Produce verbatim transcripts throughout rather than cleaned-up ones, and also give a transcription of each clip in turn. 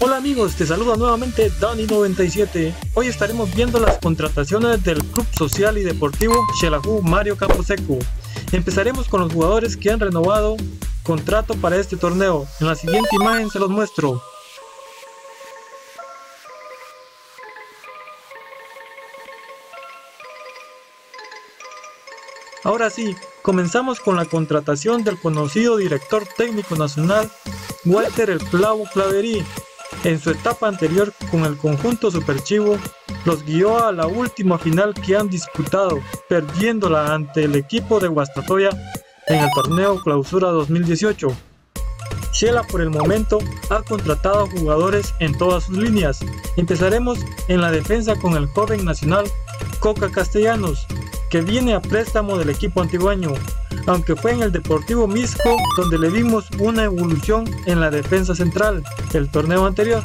Hola amigos, te saluda nuevamente Dani noventa y siete. Hoy estaremos viendo las contrataciones del Club Social y Deportivo Xelajú Mario Camposeco. Empezaremos con los jugadores que han renovado contrato para este torneo. En la siguiente imagen se los muestro. Ahora sí, comenzamos con la contratación del conocido director técnico nacional Walter El Clavo Claverí. En su etapa anterior con el conjunto Superchivo, los guió a la última final que han disputado, perdiéndola ante el equipo de Guastatoya en el torneo Clausura dos mil dieciocho. Xela por el momento ha contratado jugadores en todas sus líneas. Empezaremos en la defensa con el joven nacional Coca Castellanos, que viene a préstamo del equipo antiguaño, aunque fue en el Deportivo Misco donde le vimos una evolución en la defensa central el torneo anterior.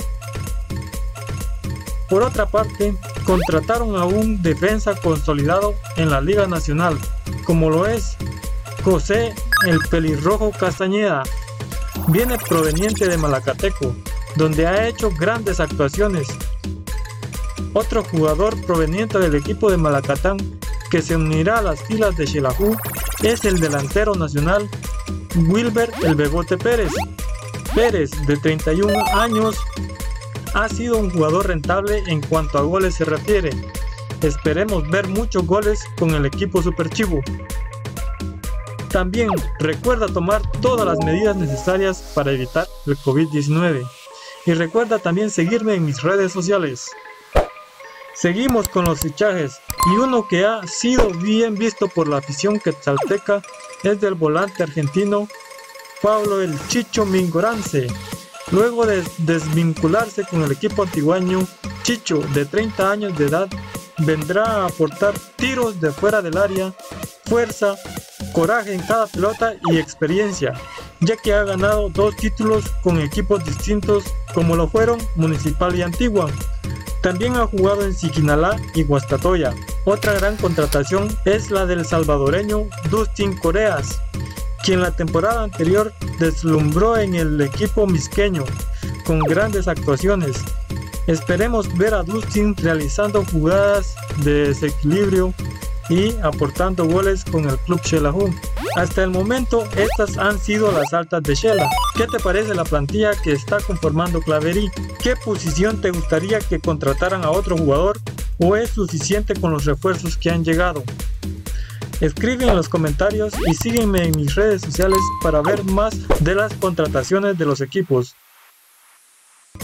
Por otra parte, contrataron a un defensa consolidado en la Liga Nacional, como lo es José el Pelirrojo Castañeda. Viene proveniente de Malacateco, donde ha hecho grandes actuaciones. Otro jugador proveniente del equipo de Malacatán que se unirá a las filas de Xelajú es el delantero nacional Wilber El Bebote Pérez. Pérez, de treinta y un años, ha sido un jugador rentable en cuanto a goles se refiere. Esperemos ver muchos goles con el equipo Superchivo. También recuerda tomar todas las medidas necesarias para evitar el COVID diecinueve. Y recuerda también seguirme en mis redes sociales. Seguimos con los fichajes, y uno que ha sido bien visto por la afición quetzalteca es del volante argentino Pablo El Chicho Mingorance. Luego de desvincularse con el equipo antiguaño, Chicho, de treinta años de edad, vendrá a aportar tiros de fuera del área, fuerza, coraje en cada pelota y experiencia, ya que ha ganado dos títulos con equipos distintos como lo fueron Municipal y Antigua. También ha jugado en Siquinalá y Guastatoya. Otra gran contratación es la del salvadoreño Dustin Coreas, quien la temporada anterior deslumbró en el equipo misqueño con grandes actuaciones. Esperemos ver a Dustin realizando jugadas de desequilibrio y aportando goles con el Club Xelajú. Hasta el momento estas han sido las altas de Xela. ¿Qué te parece la plantilla que está conformando Claverí? ¿Qué posición te gustaría que contrataran a otro jugador o es suficiente con los refuerzos que han llegado? Escribe en los comentarios y sígueme en mis redes sociales para ver más de las contrataciones de los equipos.